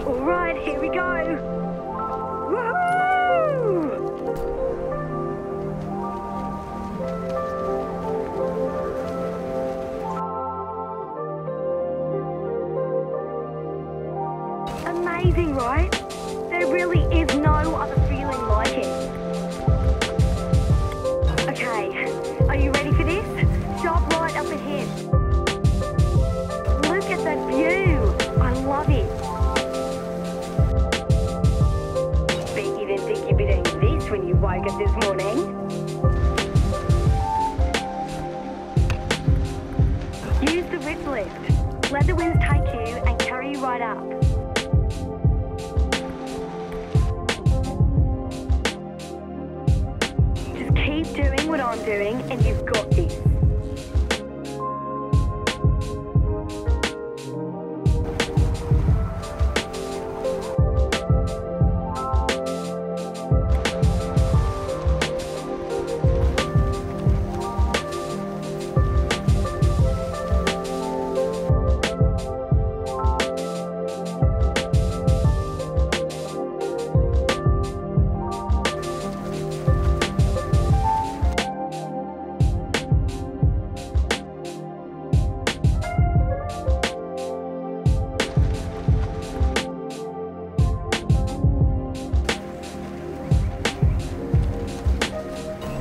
Alright, here we go! Woohoo! Amazing, right? There really is no other feeling like it. Okay, are you ready for this? Stop right up ahead. Look at that view! I love it. Bet you didn't think you'd be doing this when you woke up this morning. Use the rip lift. Let the winds take you and carry you right up. Just keep doing what I'm doing and you've got this.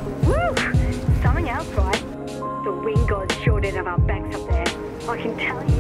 Something else, right? The wind gods sure did have our backs up there. I can tell you.